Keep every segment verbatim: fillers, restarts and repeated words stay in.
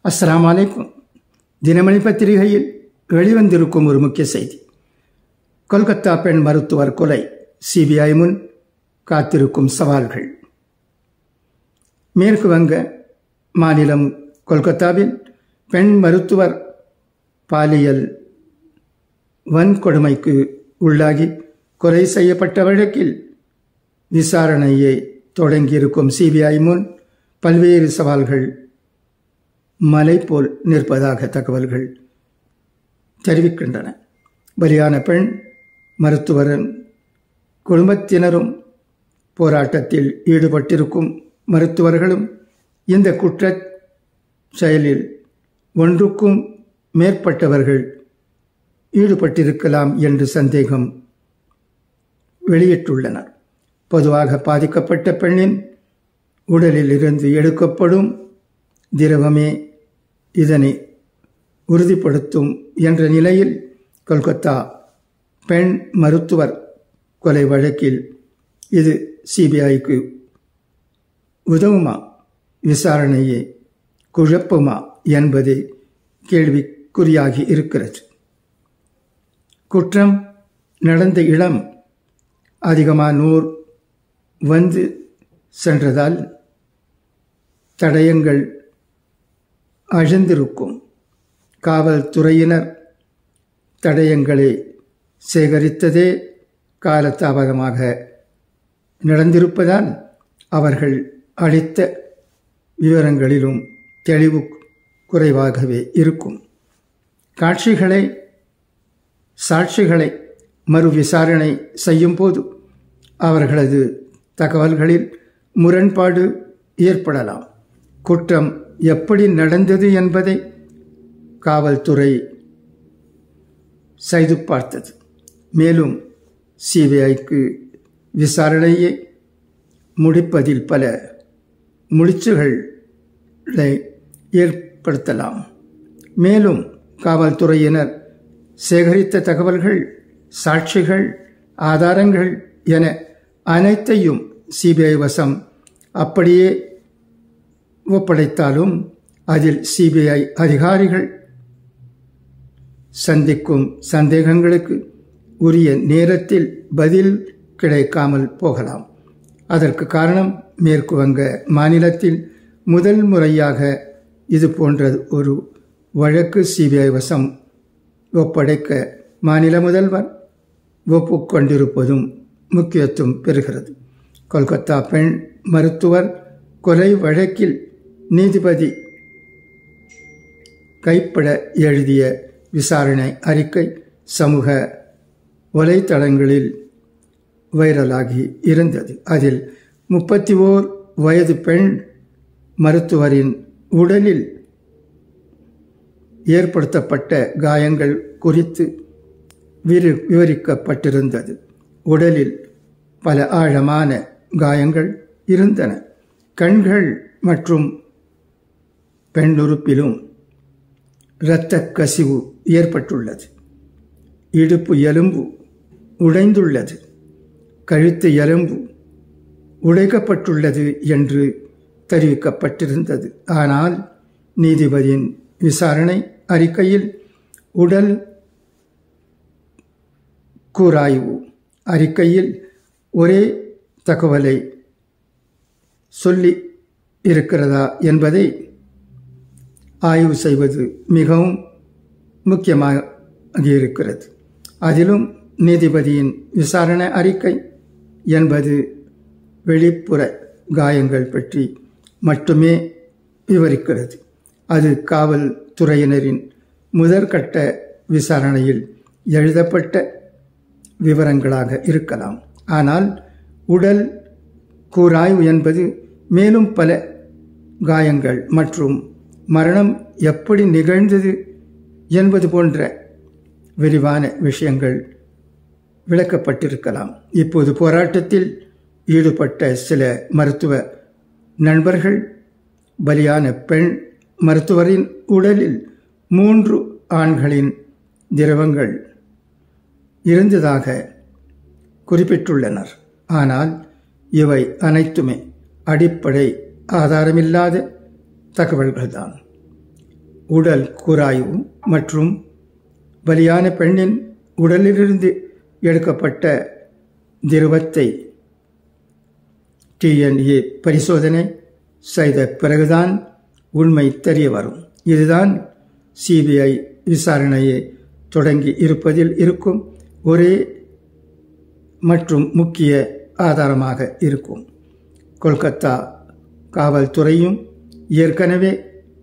அஸ்ஸலாமு அலைக்கும். தினமணி பத்திரிகையில் வெளிவந்திருக்கும் ஒரு முக்கிய செய்தி. கொல்கத்தா பெண் மருத்துவர் கொலை, சிபிஐ முன் காத்திருக்கும் சவால்கள். மேற்கு வங்க மாநிலம் கொல்கத்தாவில் பெண் மருத்துவர் பாலியல் வன்கொடுமைக்கு உள்ளாகி கொலை செய்யப்பட்ட வழக்கில் விசாரணையை தொடங்கியிருக்கும் சிபிஐ முன் பல்வேறு சவால்கள் மலை போல் நிற்பதாக தகவல்கள் தெரிவிக்கின்றன. பலியான பெண் மருத்துவரின் குடும்பத்தினரும் போராட்டத்தில் ஈடுபட்டிருக்கும் மருத்துவர்களும் இந்த குற்றச் செயலில் ஒன்றுக்கும் மேற்பட்டவர்கள் ஈடுபட்டிருக்கலாம் என்று சந்தேகம் வெளியிட்டுள்ளனர். பொதுவாக பாதிக்கப்பட்ட பெண்ணின் உடலில் இருந்து எடுக்கப்படும் திரவமே இதனை உறுதிப்படுத்தும் என்ற நிலையில் கொல்கத்தா பெண் மருத்துவர் கொலை வழக்கில் இது சிபிஐக்கு உதவுமா, விசாரணையை குழப்புமா என்பது கேள்விக்குறியாகி இருக்கிறது. குற்றம் நடந்த இடம் அதிகமானோர் வந்து சென்றதால் தடயங்கள் அழிந்திருக்கும். காவல்துறையினர் தடயங்களை சேகரித்ததே காலதாமதமாக நடந்திருப்பதால் அவர்கள் அளித்த விவரங்களிலும் தெளிவு குறைவாகவே இருக்கும். காட்சிகளை சாட்சிகளை மறு விசாரணை செய்யும் போது அவர்களது தகவல்களில் முரண்பாடு ஏற்படலாம். குற்றம் எப்படி நடந்தது என்பதை காவல்துறை செய்து பார்த்தது. மேலும் சிபிஐக்கு விசாரணையை முடிப்பதில் பல முடிச்சுகளை ஏற்படுத்தலாம். மேலும் காவல்துறையினர் சேகரித்த தகவல்கள், சாட்சிகள், ஆதாரங்கள் என அனைத்தையும் சிபிஐ வசம் அப்படியே ஒப்படைத்தாலும் அதில் சிபிஐ அதிகாரிகள் சந்திக்கும் சந்தேகங்களுக்கு உரிய நேரத்தில் பதில் கிடைக்காமல் போகலாம். அதற்கு காரணம், மேற்கு வங்க மாநிலத்தில் முதல் முறையாக இது போன்ற ஒரு வழக்கு சிபிஐ வசம் ஒப்படைக்க மாநில முதல்வர் ஒப்புக்கொண்டிருப்பதும் முக்கியத்துவம் பெறுகிறது. கொல்கத்தா பெண் மருத்துவர் கொலை வழக்கில் நீதிபதி கைப்பட எழுதிய விசாரணை அறிக்கை சமூக வலைத்தளங்களில் வைரலாகி இருந்தது. அதில் முப்பத்தி ஓர் வயது பெண் மருத்துவரின் உடலில் ஏற்படுத்தப்பட்ட காயங்கள் குறித்து விவரிக்கப்பட்டிருந்தது. உடலில் பல ஆழமான காயங்கள் இருந்தன. கண்கள் மற்றும் பெண்ணுறுப்பிலும் இரத்த கசிவு ஏற்பட்டுள்ளது. இடுப்பு எலும்பு உடைந்துள்ளது. கழுத்து எலும்பு உடைக்கப்பட்டுள்ளது என்று தெரிவிக்கப்பட்டிருந்தது. ஆனால் நீதிபதியின் விசாரணை அறிக்கையில் உடல் கூராய்வு அறிக்கையில் ஒரே தகவலை சொல்லி இருக்கிறதா என்பதை ஆய்வு செய்வது மிகவும் முக்கியமாக இருக்கிறது. அதிலும் நீதிபதியின் விசாரணை அறிக்கை என்பது வெளிப்புற காயங்கள் பற்றி மட்டுமே விவரிக்கிறது. அது காவல்துறையினரின் முதற்கட்ட விசாரணையில் எழுதப்பட்ட விவரங்களாக இருக்கலாம். ஆனால் உடல் கூராய்வு என்பது மேலும் பல காயங்கள் மற்றும் மரணம் எப்படி நிகழ்ந்தது என்பது போன்ற விரிவான விஷயங்கள் விளக்கப்பட்டிருக்கலாம். இப்போது போராட்டத்தில் ஈடுபட்ட சில மருத்துவ நண்பர்கள் பலியான பெண் மருத்துவரின் உடலில் மூன்று ஆண்களின் திரவங்கள் இருந்ததாக குறிப்பிட்டுள்ளனர். ஆனால் இவை அனைத்துமே அடிப்படை ஆதாரமில்லாத தகவல்கள்தான். உடல் கூராய்வு மற்றும் பலியான பெண்ணின் உடலிலிருந்து எடுக்கப்பட்ட திரவத்தை டிஎன்ஏ பரிசோதனை செய்த பிறகுதான் உண்மை தெரிய வரும். இதுதான் சிபிஐ விசாரணையை தொடங்கி இருப்பதில் இருக்கும் ஒரே மற்றும் முக்கிய ஆதாரமாக இருக்கும். கொல்கத்தா காவல்துறையும் ஏற்கனவே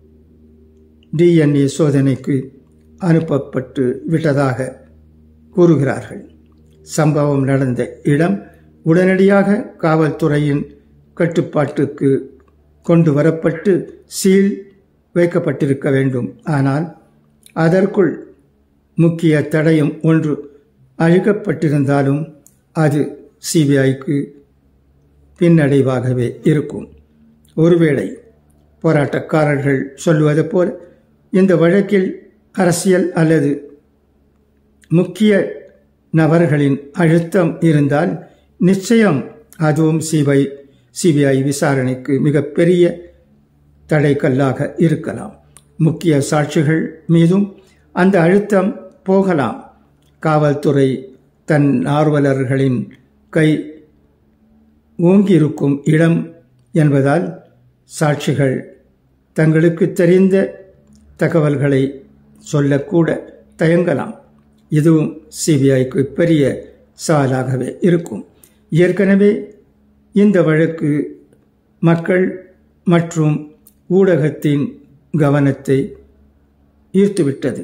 டிஎன்ஏ சோதனைக்கு அனுப்பப்பட்டு விட்டதாக கூறுகிறார்கள். சம்பவம் நடந்த இடம் உடனடியாக காவல்துறையின் கட்டுப்பாட்டுக்கு கொண்டு வரப்பட்டு சீல் வைக்கப்பட்டிருக்க வேண்டும். ஆனால் அதற்குள் முக்கிய தடயம் ஒன்று அழிக்கப்பட்டிருந்தாலும் அது சிபிஐக்கு பின்னடைவாகவே இருக்கும். ஒருவேளை போராட்டக்காரர்கள் சொல்வது போல் இந்த வழக்கில் அரசியல் அல்லது முக்கிய நபர்களின் அழுத்தம் இருந்தால் நிச்சயம் அதுவும் சிபிஐ சிபிஐ விசாரணைக்கு மிகப்பெரிய தடைக்கல்லாக இருக்கலாம். முக்கிய சாட்சிகள் மீதும் அந்த அழுத்தம் போகலாம். காவல்துறை தன் ஆர்வலர்களின் கை ஓங்கியிருக்கும் இடம் என்பதால் சாட்சிகள் தங்களுக்கு தெரிந்த தகவல்களை சொல்லக்கூட தயங்கலாம். இதுவும் சிபிஐக்கு பெரிய சவாலாகவே இருக்கும். ஏற்கனவே இந்த வழக்கு மக்கள் மற்றும் ஊடகத்தின் கவனத்தை ஈர்த்துவிட்டது.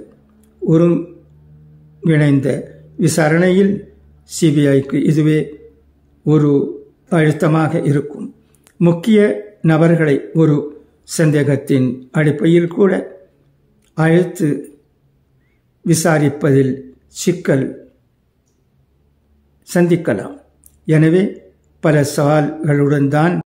ஒருங்கிணைந்த விசாரணையில் சிபிஐக்கு இதுவே ஒரு அழுத்தமாக இருக்கும். முக்கிய நபர்களை ஒரு சந்தேகத்தின் அடிப்படையில் கூட அழைத்து விசாரிப்பதில் சிக்கல் சந்திக்கலாம். எனவே பல சவால்களுடன் தான்